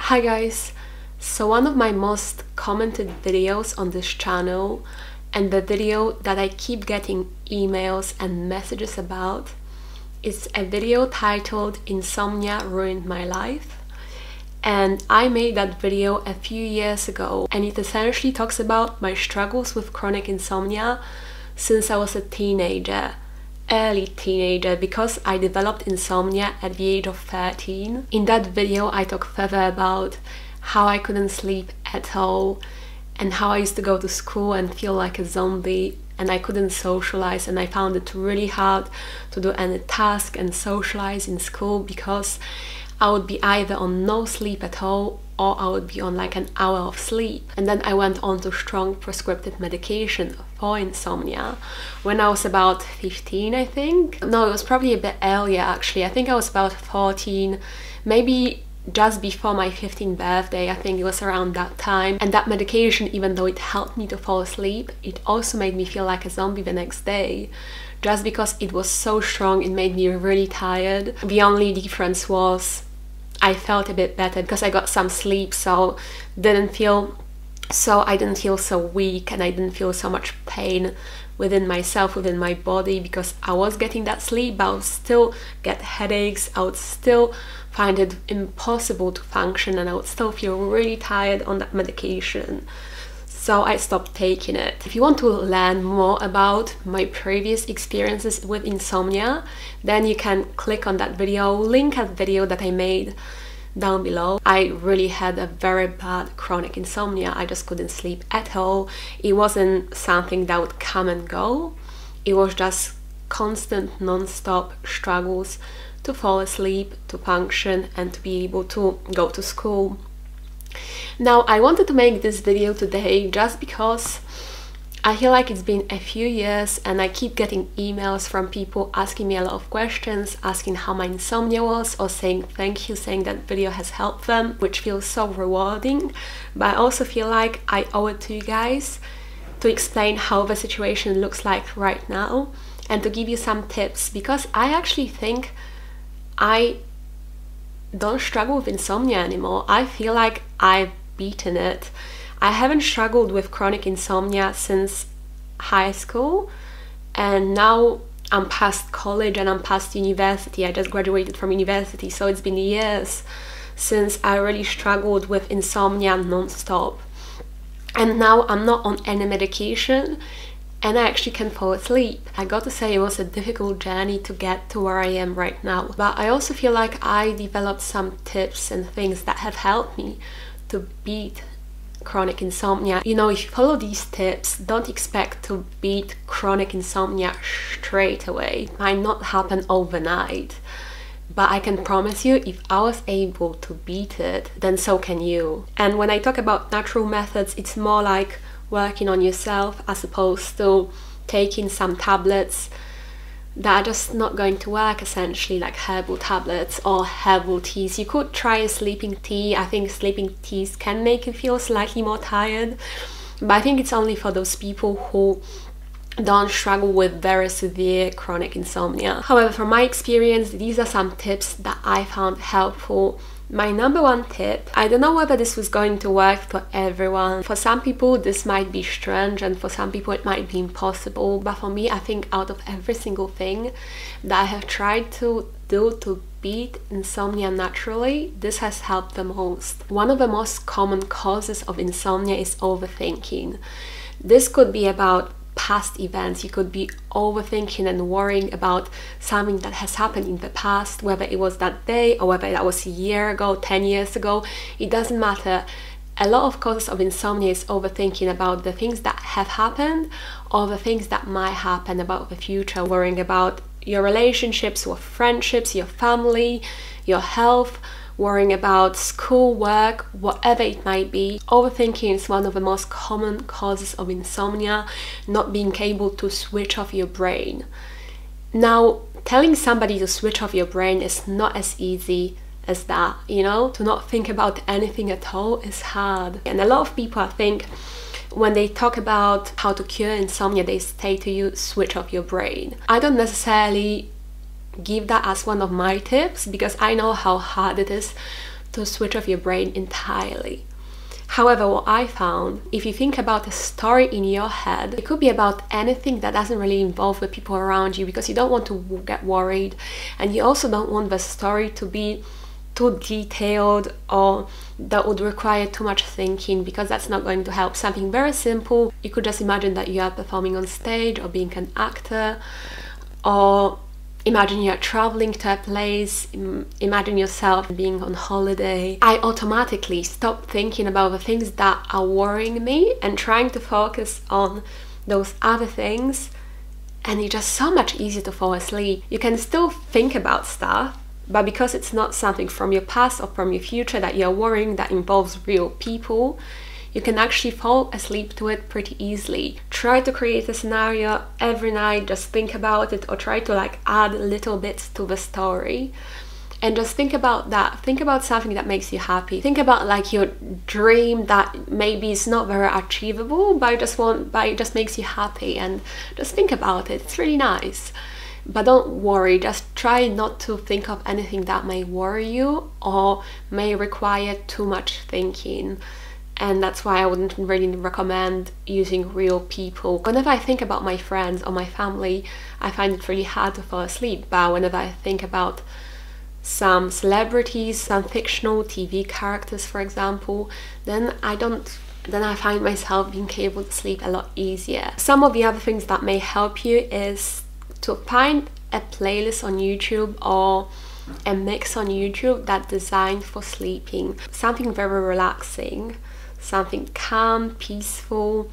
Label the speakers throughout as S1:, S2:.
S1: Hi guys, so one of my most commented videos on this channel and the video that I keep getting emails and messages about is a video titled Insomnia Ruined My Life, and I made that video a few years ago, and it essentially talks about my struggles with chronic insomnia since I was a teenager. Early teenager, because I developed insomnia at the age of 13. In that video I talk further about how I couldn't sleep at all and how I used to go to school and feel like a zombie and I couldn't socialize, and I found it really hard to do any task and socialize in school because I would be either on no sleep at all or I would be on like an hour of sleep. And then I went on to strong prescriptive medication for insomnia when I was about 15, I think. No, it was probably a bit earlier actually. I think I was about 14, maybe just before my 15th birthday. I think it was around that time. And that medication, even though it helped me to fall asleep, it also made me feel like a zombie the next day. Just because it was so strong, it made me really tired. The only difference was I felt a bit better because I got some sleep, so I didn't feel so weak, and I didn't feel so much pain within myself, within my body, because I was getting that sleep, but I would still get headaches, I would still find it impossible to function, and I would still feel really tired on that medication. So I stopped taking it. If you want to learn more about my previous experiences with insomnia, then you can click on that video, link at the video that I made down below. I really had a very bad chronic insomnia. I just couldn't sleep at all. It wasn't something that would come and go. It was just constant non-stop struggles to fall asleep, to function, and to be able to go to school. Now, I wanted to make this video today just because I feel like it's been a few years and I keep getting emails from people asking me a lot of questions, asking how my insomnia was, or saying thank you, saying that video has helped them, which feels so rewarding. But I also feel like I owe it to you guys to explain how the situation looks like right now and to give you some tips, because I actually think I don't struggle with insomnia anymore. I feel like I've beaten it. I haven't struggled with chronic insomnia since high school, and now I'm past college and I'm past university. I just graduated from university, so it's been years since I really struggled with insomnia non-stop. And now I'm not on any medication and I actually can fall asleep. I got to say, it was a difficult journey to get to where I am right now, but I also feel like I developed some tips and things that have helped me to beat chronic insomnia. You know, if you follow these tips, don't expect to beat chronic insomnia straight away. It might not happen overnight, but I can promise you, if I was able to beat it, then so can you. And when I talk about natural methods, it's more like working on yourself as opposed to taking some tablets that are just not going to work, essentially, like herbal tablets or herbal teas. You could try a sleeping tea. I think sleeping teas can make you feel slightly more tired, but I think it's only for those people who don't struggle with very severe chronic insomnia. However, from my experience, these are some tips that I found helpful. My number one tip, I don't know whether this was going to work for everyone. For some people this might be strange, and for some people it might be impossible, but for me, I think out of every single thing that I have tried to do to beat insomnia naturally, this has helped the most. One of the most common causes of insomnia is overthinking. This could be about past events. You could be overthinking and worrying about something that has happened in the past, whether it was that day or whether that was a year ago, 10 years ago. It doesn't matter. A lot of causes of insomnia is overthinking about the things that have happened or the things that might happen, about the future, worrying about your relationships, your friendships, your family, your health, worrying about school, work, whatever it might be. Overthinking is one of the most common causes of insomnia, not being able to switch off your brain. Now, telling somebody to switch off your brain is not as easy as that, you know? To not think about anything at all is hard. And a lot of people, I think, when they talk about how to cure insomnia, they say to you, switch off your brain. I don't necessarily give that as one of my tips because I know how hard it is to switch off your brain entirely. However, what I found, if you think about a story in your head, it could be about anything that doesn't really involve the people around you, because you don't want to get worried, and you also don't want the story to be too detailed or that would require too much thinking, because that's not going to help. Something very simple, you could just imagine that you are performing on stage or being an actor, or imagine you're traveling to a place, imagine yourself being on holiday. I automatically stop thinking about the things that are worrying me and trying to focus on those other things, and it's just so much easier to fall asleep. You can still think about stuff, but because it's not something from your past or from your future that you're worrying that involves real people, you can actually fall asleep to it pretty easily. Try to create a scenario every night, just think about it, or try to like add little bits to the story. And just think about that. Think about something that makes you happy. Think about like your dream that maybe is not very achievable, but it just makes you happy, and just think about it. It's really nice. But don't worry, just try not to think of anything that may worry you or may require too much thinking. And that's why I wouldn't really recommend using real people. Whenever I think about my friends or my family, I find it really hard to fall asleep. But whenever I think about some celebrities, some fictional TV characters, for example, then I find myself being able to sleep a lot easier. Some of the other things that may help you is to find a playlist on YouTube or a mix on YouTube that's designed for sleeping. Something very relaxing, something calm, peaceful,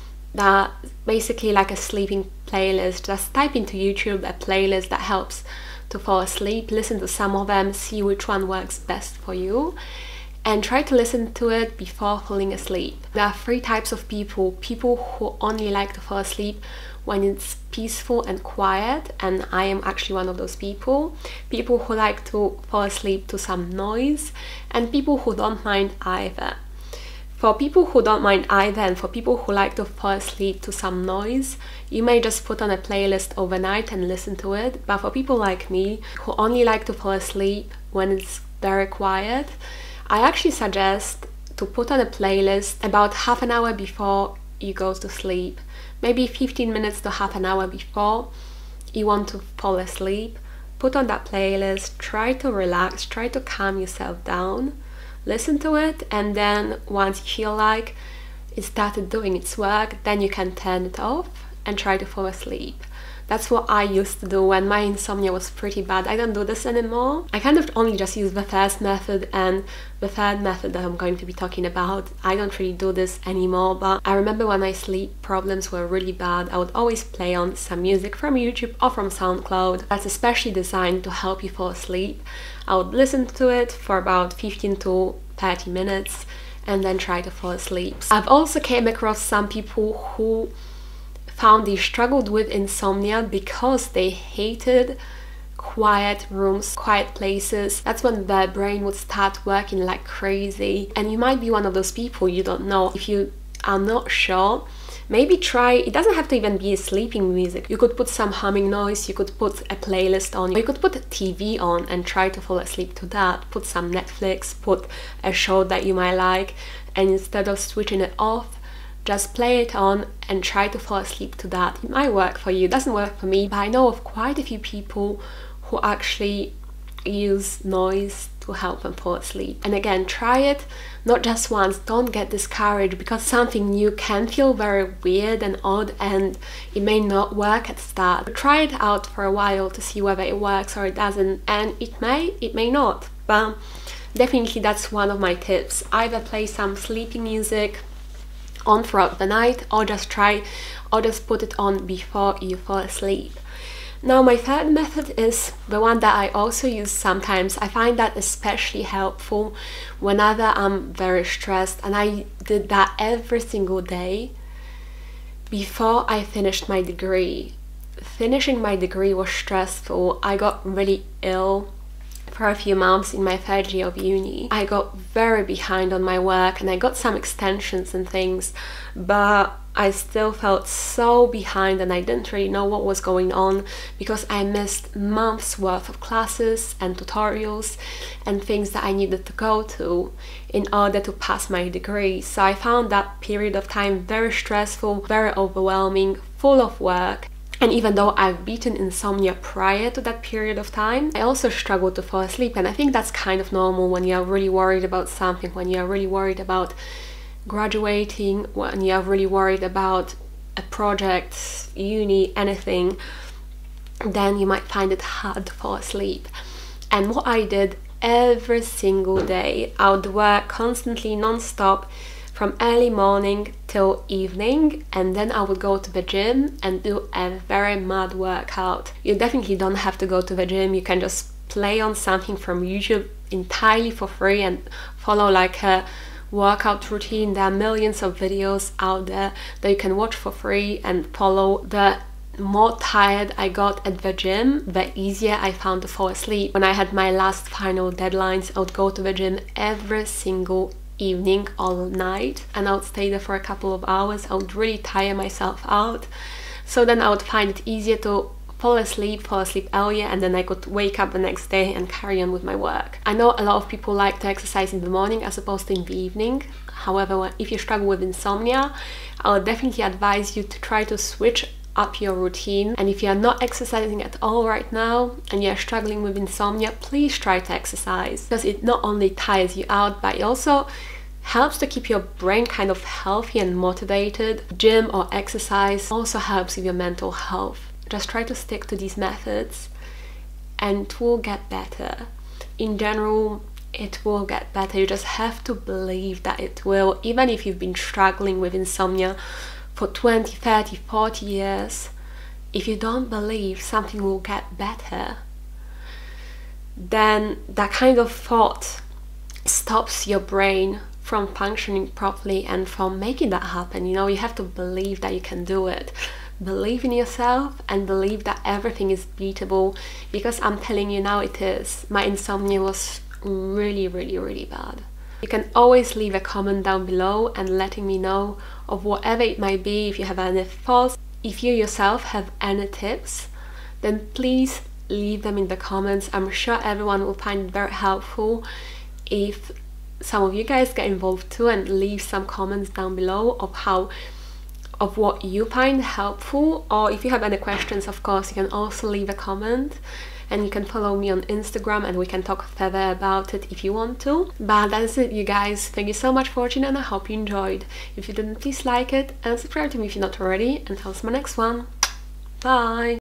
S1: that basically like a sleeping playlist. Just type into YouTube a playlist that helps to fall asleep, listen to some of them, see which one works best for you, and try to listen to it before falling asleep. There are three types of people: people who only like to fall asleep when it's peaceful and quiet, and I am actually one of those people. People who like to fall asleep to some noise, and people who don't mind either. For people who don't mind either, and for people who like to fall asleep to some noise, you may just put on a playlist overnight and listen to it. But for people like me, who only like to fall asleep when it's very quiet, I actually suggest to put on a playlist about half an hour before you go to sleep. Maybe 15 minutes to half an hour before you want to fall asleep. Put on that playlist, try to relax, try to calm yourself down. Listen to it, and then once you feel like it started doing its work, then you can turn it off and try to fall asleep. That's what I used to do when my insomnia was pretty bad. I don't do this anymore. I kind of only just use the first method, and the third method that I'm going to be talking about, I don't really do this anymore. But I remember when my sleep problems were really bad, I would always play on some music from YouTube or from SoundCloud that's especially designed to help you fall asleep. I would listen to it for about 15 to 30 minutes and then try to fall asleep. I've also came across some people who found they struggled with insomnia because they hated quiet rooms, quiet places. That's when their brain would start working like crazy. And you might be one of those people, you don't know. If you are not sure, maybe try, it doesn't have to even be sleeping music. You could put some humming noise, you could put a playlist on, or you could put a TV on and try to fall asleep to that. Put some Netflix, put a show that you might like, and instead of switching it off, just play it on and try to fall asleep to that. It might work for you, it doesn't work for me, but I know of quite a few people who actually use noise to help them fall asleep. And again, try it not just once, don't get discouraged, because something new can feel very weird and odd and it may not work at the start. But try it out for a while to see whether it works or it doesn't, and it may not, but definitely that's one of my tips. Either play some sleeping music on throughout the night, or just put it on before you fall asleep. Now, my third method is the one that I also use sometimes. I find that especially helpful whenever I'm very stressed, and I did that every single day before I finished my degree. Finishing my degree was stressful. I got really ill For a few months in my third year of uni, I got very behind on my work and I got some extensions and things, but I still felt so behind and I didn't really know what was going on because I missed months worth of classes and tutorials and things that I needed to go to in order to pass my degree. So I found that period of time very stressful, very overwhelming, full of work. And even though I've beaten insomnia prior to that period of time, I also struggled to fall asleep. And I think that's kind of normal when you're really worried about something, when you're really worried about graduating, when you're really worried about a project, uni, anything, then you might find it hard to fall asleep. And what I did every single day, I would work constantly, non-stop, from early morning till evening, and then I would go to the gym and do a very mad workout. You definitely don't have to go to the gym, you can just play on something from YouTube entirely for free and follow like a workout routine. There are millions of videos out there that you can watch for free and follow. The more tired I got at the gym, the easier I found to fall asleep. When I had my last final deadlines, I would go to the gym every single evening, all night, and I would stay there for a couple of hours. I would really tire myself out, so then I would find it easier to fall asleep earlier, and then I could wake up the next day and carry on with my work. I know a lot of people like to exercise in the morning as opposed to in the evening. However, if you struggle with insomnia, I would definitely advise you to try to switch up your routine. And if you are not exercising at all right now and you're struggling with insomnia, please try to exercise, because it not only tires you out, but it also helps to keep your brain kind of healthy and motivated. Gym or exercise also helps with your mental health. Just try to stick to these methods and it will get better. In general, it will get better. You just have to believe that it will. Even if you've been struggling with insomnia for 20, 30, 40 years, if you don't believe something will get better, then that kind of thought stops your brain from functioning properly and from making that happen. You know, you have to believe that you can do it. Believe in yourself and believe that everything is beatable, because I'm telling you now, it is. My insomnia was really, really, really bad. You can always leave a comment down below and letting me know of whatever it might be. If you have any thoughts, if you yourself have any tips, then please leave them in the comments. I'm sure everyone will find it very helpful if some of you guys get involved too and leave some comments down below of what you find helpful. Or if you have any questions, of course, you can also leave a comment, and you can follow me on Instagram and we can talk further about it if you want to. But that's it, you guys. Thank you so much for watching and I hope you enjoyed. If you didn't, please like it and subscribe to me if you're not already, and I'll see you in my next one. Bye!